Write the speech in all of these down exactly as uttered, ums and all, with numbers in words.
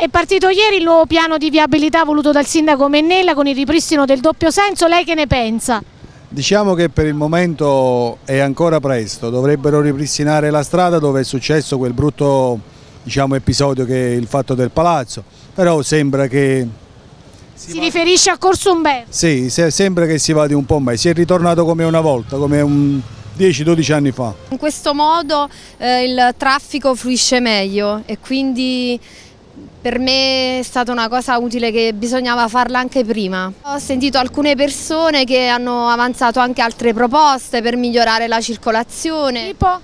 È partito ieri il nuovo piano di viabilità voluto dal sindaco Mennella con il ripristino del doppio senso, lei che ne pensa? Diciamo che per il momento è ancora presto, dovrebbero ripristinare la strada dove è successo quel brutto, diciamo, episodio che è il fatto del palazzo, però sembra che... Si, si riferisce a Corso Umberto? Sì, sembra che si vada un po' meglio, si è ritornato come una volta, come un dieci dodici anni fa. In questo modo eh, il traffico fluisce meglio e quindi per me è stata una cosa utile che bisognava farla anche prima. Ho sentito alcune persone che hanno avanzato anche altre proposte per migliorare la circolazione. Tipo?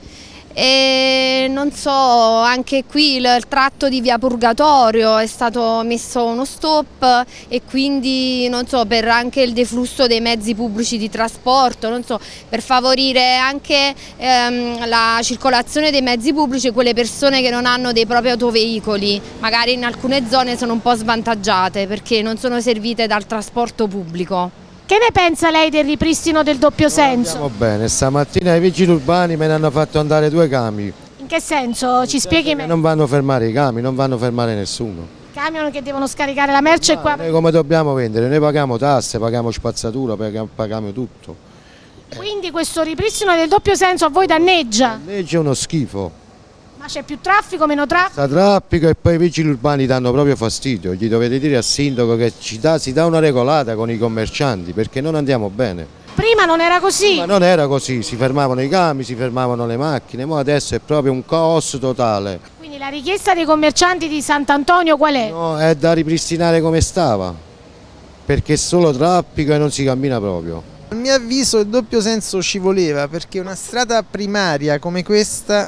E non so, anche qui il, il tratto di via Purgatorio è stato messo uno stop e quindi non so, per anche il deflusso dei mezzi pubblici di trasporto, non so, per favorire anche ehm, la circolazione dei mezzi pubblici e quelle persone che non hanno dei propri autoveicoli, magari in alcune zone sono un po' svantaggiate perché non sono servite dal trasporto pubblico. Che ne pensa lei del ripristino del doppio senso? Va bene, stamattina i vigili urbani me ne hanno fatto andare due camion. In che senso? Ci spieghi meglio? Non vanno a fermare i camion, non vanno a fermare nessuno. Camion che devono scaricare la merce Ma qua. noi come dobbiamo vendere? Noi paghiamo tasse, paghiamo spazzatura, paghiamo, paghiamo tutto. Quindi questo ripristino del doppio senso a voi danneggia? Danneggia uno schifo. Ma c'è più traffico, meno traffico? Sta traffico e poi i vigili urbani danno proprio fastidio. Gli dovete dire al sindaco che ci dà, si dà una regolata con i commercianti perché non andiamo bene. Prima non era così? Ma non era così, si fermavano i camion, si fermavano le macchine, ma adesso è proprio un caos totale. Quindi la richiesta dei commercianti di Sant'Antonio qual è? No, è da ripristinare come stava, perché è solo traffico e non si cammina proprio. A mio avviso il doppio senso ci voleva perché una strada primaria come questa,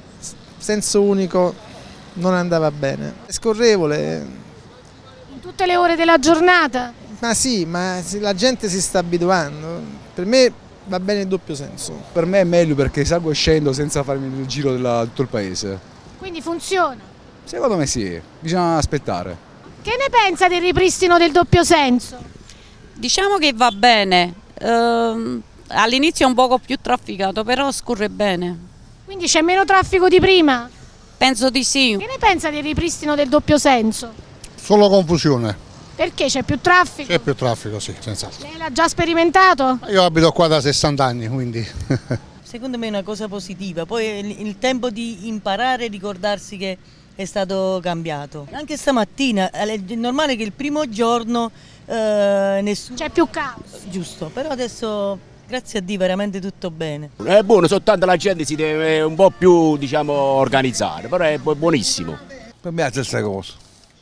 senso unico, non andava bene. È scorrevole. In tutte le ore della giornata? Ma sì, ma la gente si sta abituando. Per me va bene il doppio senso. Per me è meglio perché salgo e scendo senza farmi il giro di tutto il paese. Quindi funziona? Secondo me sì, bisogna aspettare. Che ne pensa del ripristino del doppio senso? Diciamo che va bene, ehm, all'inizio è un poco più trafficato, però scorre bene. Quindi c'è meno traffico di prima? Penso di sì. Che ne pensa del ripristino del doppio senso? Solo confusione. Perché c'è più traffico? C'è più traffico, sì, senz'altro. Lei l'ha già sperimentato? Io abito qua da sessanta anni, quindi... Secondo me è una cosa positiva, poi il tempo di imparare e ricordarsi che è stato cambiato. Anche stamattina è normale che il primo giorno eh, nessuno... C'è più caos. Giusto, però adesso... Grazie a Dio, veramente tutto bene. È buono, soltanto la gente si deve un po' più, diciamo, organizzare, però è buonissimo. Per me è la stessa cosa.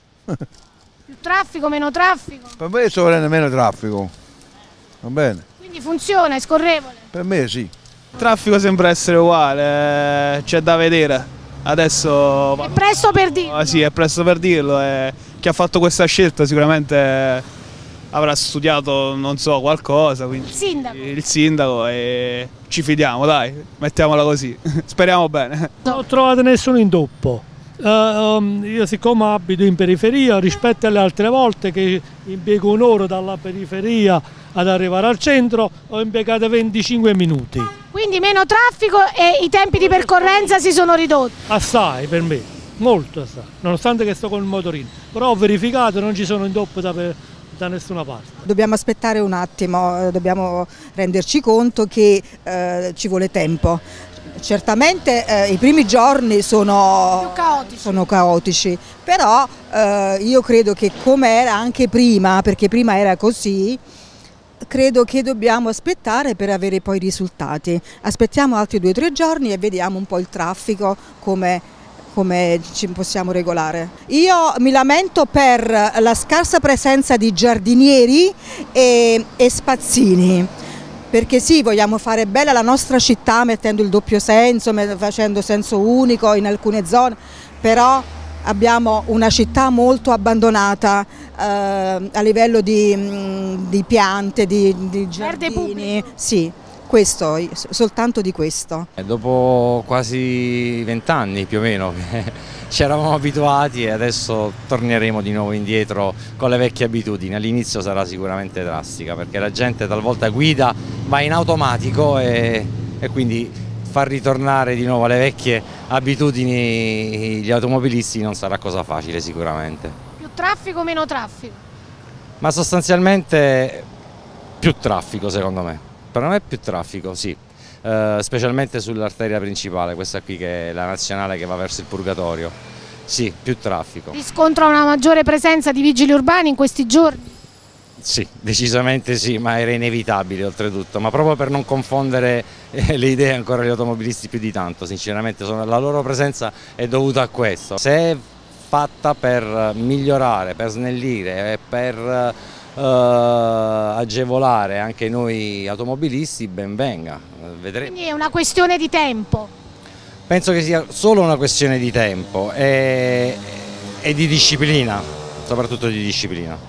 Più traffico, meno traffico? Per me sono meno traffico, va bene. Quindi funziona, è scorrevole? Per me sì. Il traffico sembra essere uguale, c'è da vedere. Adesso... È presto per dirlo? Ah, sì, è presto per dirlo. E chi ha fatto questa scelta sicuramente... avrà studiato, non so, qualcosa, quindi il sindaco, il sindaco e ci fidiamo, dai, mettiamola così, speriamo bene. Non ho trovato nessun intoppo, uh, um, io siccome abito in periferia rispetto alle altre volte che impiego un'ora dalla periferia ad arrivare al centro, ho impiegato venticinque minuti. Quindi meno traffico e i tempi di percorrenza si sono ridotti? Assai per me, molto assai, nonostante che sto con il motorino, però ho verificato non ci sono intoppi da per da nessuna parte. Dobbiamo aspettare un attimo, dobbiamo renderci conto che eh, ci vuole tempo. Certamente eh, i primi giorni sono caotici. sono caotici, però eh, io credo che come era anche prima, perché prima era così, credo che dobbiamo aspettare per avere poi i risultati. Aspettiamo altri due o tre giorni e vediamo un po' il traffico come come ci possiamo regolare. Io mi lamento per la scarsa presenza di giardinieri e, e spazzini, perché sì, vogliamo fare bella la nostra città mettendo il doppio senso, facendo senso unico in alcune zone, però abbiamo una città molto abbandonata eh, a livello di, di piante, di, di giardini. Sì. Questo, soltanto di questo. Dopo quasi vent'anni più o meno ci eravamo abituati e adesso torneremo di nuovo indietro con le vecchie abitudini. All'inizio sarà sicuramente drastica perché la gente talvolta guida, va in automatico e, e quindi far ritornare di nuovo alle vecchie abitudini gli automobilisti non sarà cosa facile sicuramente. Più traffico o meno traffico? Ma sostanzialmente più traffico secondo me, per me più traffico sì, eh, specialmente sull'arteria principale, questa qui che è la nazionale che va verso il Purgatorio, sì, più traffico. Riscontra una maggiore presenza di vigili urbani in questi giorni? Sì, decisamente sì, ma era inevitabile oltretutto, ma proprio per non confondere eh, le idee ancora gli automobilisti più di tanto, sinceramente sono, la loro presenza è dovuta a questo. Se è fatta per migliorare, per snellire e per Uh, agevolare anche noi automobilisti, ben venga, vedremo. Quindi è una questione di tempo? Penso che sia solo una questione di tempo e, e di disciplina, soprattutto di disciplina.